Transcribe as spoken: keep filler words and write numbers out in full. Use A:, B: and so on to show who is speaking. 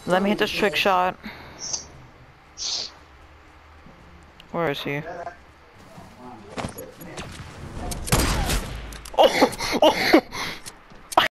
A: Let me hit this trick shot. Where is he? Oh! Oh!